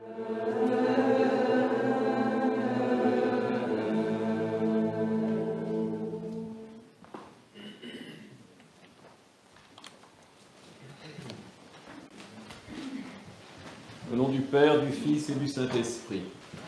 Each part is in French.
Au nom du Père, du Fils et du Saint-Esprit.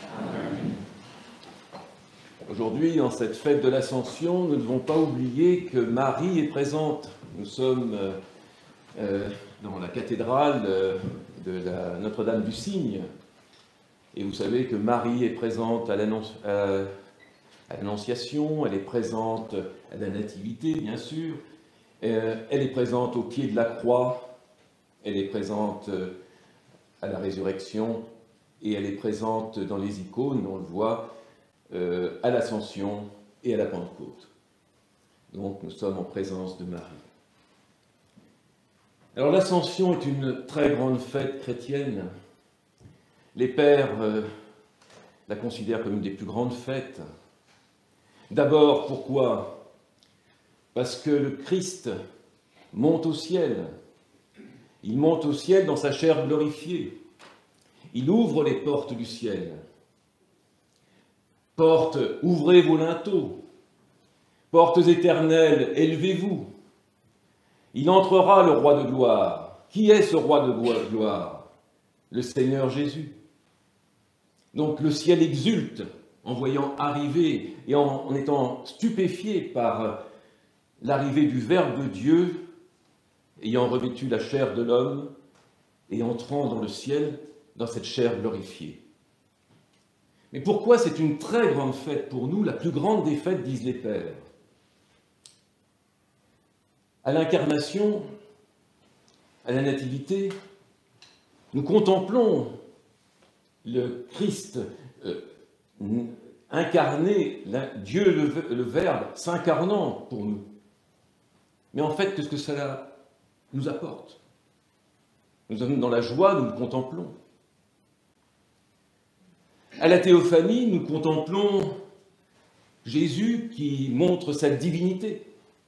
Aujourd'hui, en cette fête de l'Ascension, nous ne devons pas oublier que Marie est présente. Nous sommes dans la cathédrale de Notre-Dame du Cygne. Et vous savez que Marie est présente à l'Annonciation, elle est présente à la Nativité, bien sûr. Elle est présente au pied de la croix, elle est présente à la résurrection, et elle est présente dans les icônes, on le voit, à l'Ascension et à la Pentecôte. Donc nous sommes en présence de Marie. Alors l'Ascension est une très grande fête chrétienne. Les pères la considèrent comme une des plus grandes fêtes. D'abord, pourquoi? Parce que le Christ monte au ciel. Il monte au ciel dans sa chair glorifiée. Il ouvre les portes du ciel. Portes, ouvrez vos linteaux. Portes éternelles, élevez-vous. Il entrera, le roi de gloire. Qui est ce roi de gloire? Le Seigneur Jésus. Donc le ciel exulte en voyant arriver et en étant stupéfié par l'arrivée du Verbe de Dieu, ayant revêtu la chair de l'homme et entrant dans le ciel, dans cette chair glorifiée. Mais pourquoi c'est une très grande fête pour nous, la plus grande des fêtes, disent les pères? À l'incarnation, à la nativité, nous contemplons le Christ incarné, Dieu le Verbe s'incarnant pour nous. Mais en fait, qu'est-ce que cela nous apporte? Nous sommes dans la joie, nous le contemplons. À la théophanie, nous contemplons Jésus qui montre sa divinité.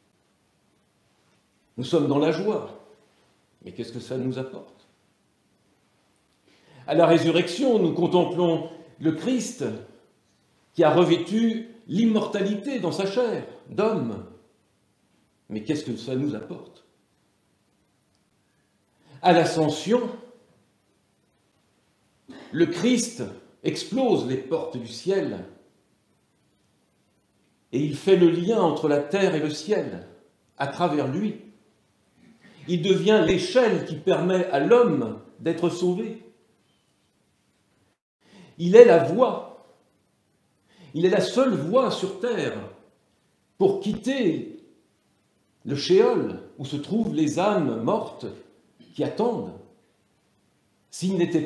Nous sommes dans la joie. Mais qu'est-ce que ça nous apporte? À la résurrection, nous contemplons le Christ qui a revêtu l'immortalité dans sa chair d'homme. Mais qu'est-ce que ça nous apporte? À l'Ascension, le Christ explose les portes du ciel et il fait le lien entre la terre et le ciel à travers lui. Il devient l'échelle qui permet à l'homme d'être sauvé. Il est la voie. Il est la seule voie sur terre pour quitter le Shéol où se trouvent les âmes mortes qui attendent. Il n'avait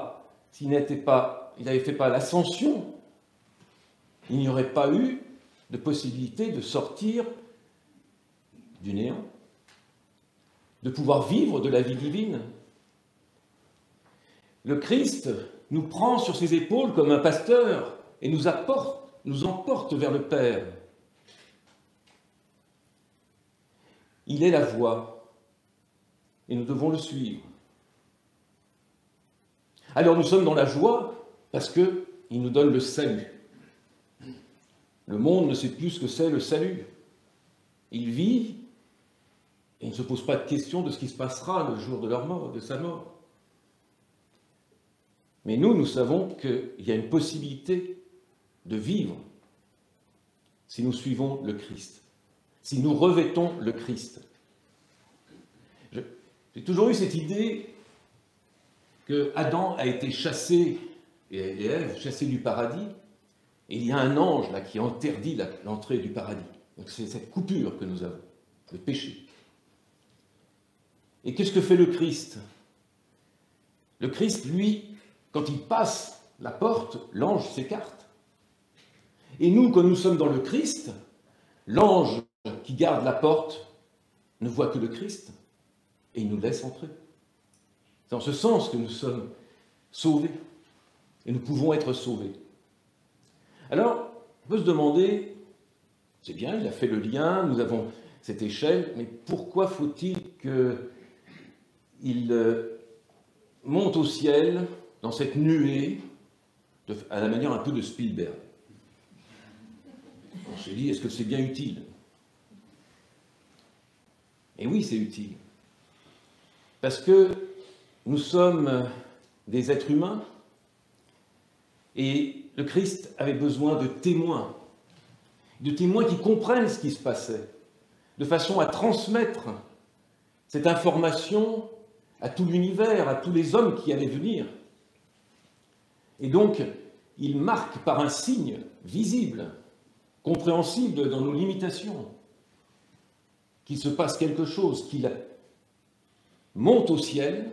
fait pas l'ascension, il n'y aurait pas eu de possibilité de sortir du néant, de pouvoir vivre de la vie divine. Le Christ nous prend sur ses épaules comme un pasteur et nous emporte vers le Père. Il est la voie et nous devons le suivre. Alors nous sommes dans la joie parce qu'il nous donne le salut. Le monde ne sait plus ce que c'est le salut. Il vit et il ne se pose pas de questions de ce qui se passera le jour de leur mort, de sa mort. Mais nous savons qu'il y a une possibilité de vivre si nous suivons le Christ, si nous revêtons le Christ. J'ai toujours eu cette idée que Adam a été chassé, et Ève chassée du paradis, et il y a un ange là qui interdit l'entrée du paradis. Donc c'est cette coupure que nous avons, le péché. Et qu'est-ce que fait le Christ? Le Christ, lui, quand il passe la porte, l'ange s'écarte. Et nous, quand nous sommes dans le Christ, l'ange qui garde la porte ne voit que le Christ et il nous laisse entrer. C'est en ce sens que nous sommes sauvés et nous pouvons être sauvés. Alors, on peut se demander, c'est bien, il a fait le lien, nous avons cette échelle, mais pourquoi faut-il qu'il monte au ciel dans cette nuée, à la manière un peu de Spielberg. On se dit, est-ce que c'est bien utile? Et oui, c'est utile. Parce que nous sommes des êtres humains et le Christ avait besoin de témoins qui comprennent ce qui se passait, de façon à transmettre cette information à tout l'univers, à tous les hommes qui allaient venir. Et donc, il marque par un signe visible, compréhensible dans nos limitations, qu'il se passe quelque chose, qu'il monte au ciel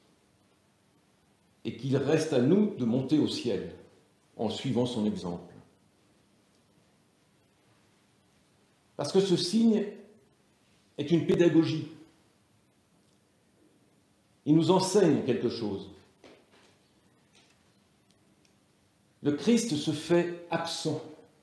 et qu'il reste à nous de monter au ciel en suivant son exemple. Parce que ce signe est une pédagogie. Il nous enseigne quelque chose. Le Christ se fait absent.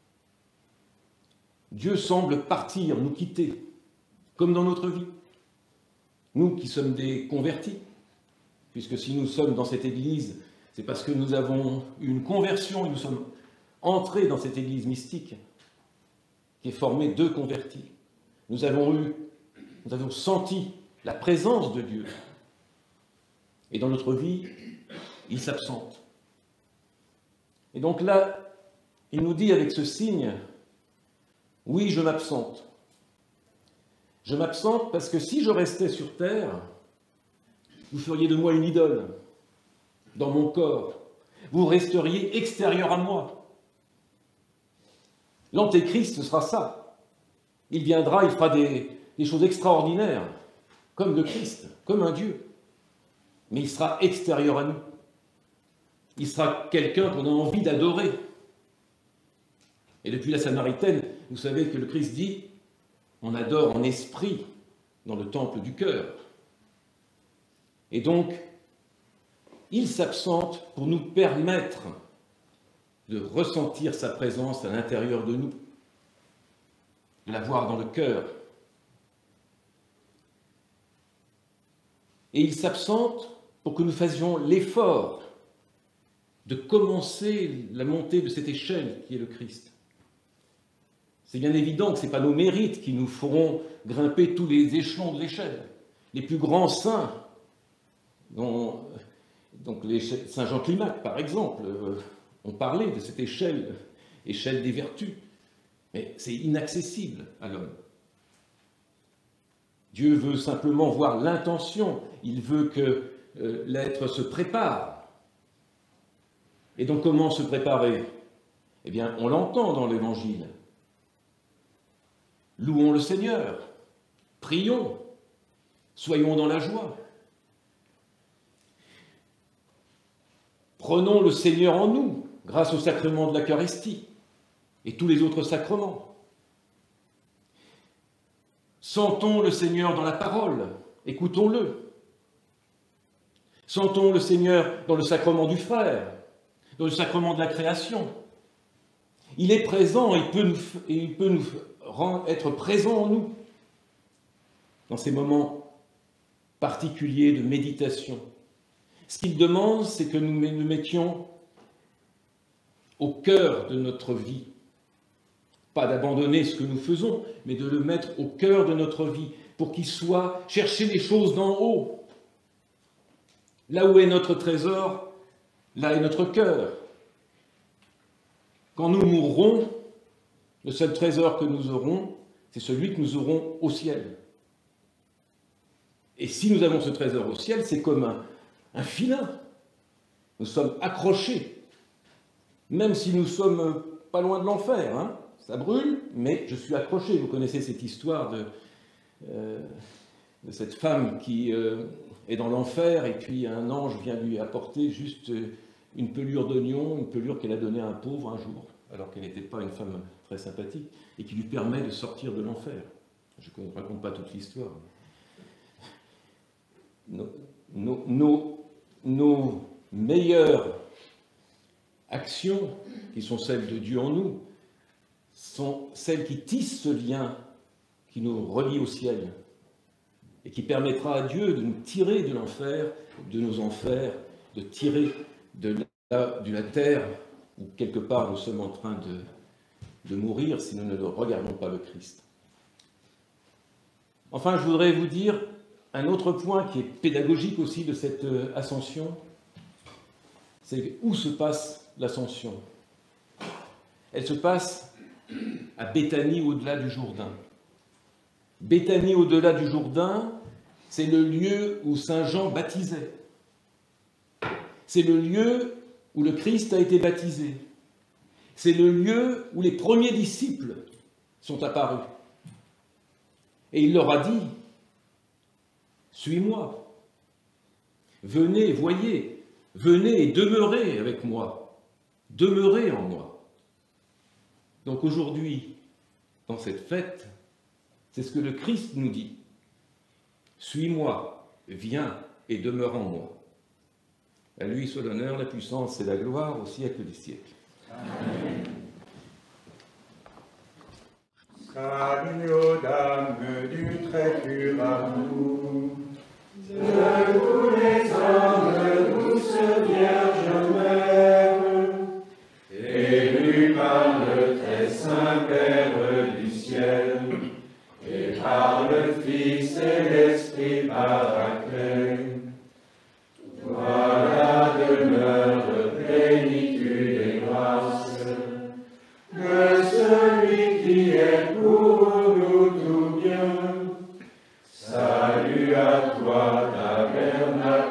Dieu semble partir, nous quitter, comme dans notre vie. Nous qui sommes des convertis, puisque si nous sommes dans cette Église, c'est parce que nous avons eu une conversion et nous sommes entrés dans cette Église mystique qui est formée de convertis. Nous avons senti la présence de Dieu. Et dans notre vie, il s'absente. Et donc là, il nous dit avec ce signe, oui, je m'absente. Je m'absente parce que si je restais sur terre, vous feriez de moi une idole dans mon corps. Vous resteriez extérieur à moi. L'Antéchrist, ce sera ça. Il viendra, il fera des choses extraordinaires, comme le Christ, comme un Dieu. Mais il sera extérieur à nous. Il sera quelqu'un qu'on a envie d'adorer. Et depuis la Samaritaine, vous savez que le Christ dit, on adore en esprit dans le temple du cœur. Et donc, il s'absente pour nous permettre de ressentir sa présence à l'intérieur de nous, de la voir dans le cœur. Et il s'absente pour que nous fassions l'effort de commencer la montée de cette échelle qui est le Christ. C'est bien évident que ce n'est pas nos mérites qui nous feront grimper tous les échelons de l'échelle. Les plus grands saints, donc les saint Jean Climac par exemple, ont parlé de cette échelle des vertus. Mais c'est inaccessible à l'homme. Dieu veut simplement voir l'intention, il veut que l'être se prépare. Et donc comment se préparer? Eh bien, on l'entend dans l'Évangile. Louons le Seigneur, prions, soyons dans la joie. Prenons le Seigneur en nous, grâce au sacrement de l'Eucharistie et tous les autres sacrements. Sentons le Seigneur dans la parole, écoutons-le. Sentons le Seigneur dans le sacrement du frère, dans le sacrement de la création. Il est présent, il peut nous être présent en nous, dans ces moments particuliers de méditation. Ce qu'il demande, c'est que nous nous mettions au cœur de notre vie. Pas d'abandonner ce que nous faisons, mais de le mettre au cœur de notre vie, pour qu'il soit chercher les choses d'en haut. Là où est notre trésor, là est notre cœur. Quand nous mourrons, le seul trésor que nous aurons, c'est celui que nous aurons au ciel. Et si nous avons ce trésor au ciel, c'est comme un filin. Nous sommes accrochés, même si nous sommes pas loin de l'enfer. Hein. Ça brûle, mais je suis accroché. Vous connaissez cette histoire de cette femme qui est dans l'enfer et puis un ange vient lui apporter juste une pelure d'oignon, une pelure qu'elle a donnée à un pauvre un jour, alors qu'elle n'était pas une femme très sympathique, et qui lui permet de sortir de l'enfer. Je ne raconte pas toute l'histoire. Nos meilleures actions, qui sont celles de Dieu en nous, sont celles qui tissent ce lien qui nous relie au ciel et qui permettra à Dieu de nous tirer de l'enfer, de nos enfers, de tirer de la terre, où quelque part nous sommes en train de mourir si nous ne regardons pas le Christ. Enfin, je voudrais vous dire un autre point qui est pédagogique aussi de cette ascension, c'est où se passe l'ascension. Elle se passe à Béthanie, au-delà du Jourdain. Béthanie, au-delà du Jourdain, c'est le lieu où Saint Jean baptisait. C'est le lieu où le Christ a été baptisé. C'est le lieu où les premiers disciples sont apparus. Et il leur a dit, « Suis-moi, venez, voyez, venez et demeurez avec moi, demeurez en moi. » Donc aujourd'hui, dans cette fête, c'est ce que le Christ nous dit. « Suis-moi, viens et demeure en moi. » À lui soit l'honneur, la puissance et la gloire au siècle des siècles. Amen. Salut aux dames du très pur amour, de tous les hommes, douce Vierge Mère, élue par le très saint Père du ciel, et par le Fils et l'Esprit Paraclet. Voilà demeure, plénitude et grâce de celui qui est pour nous tout bien. Salut à toi, tabernacle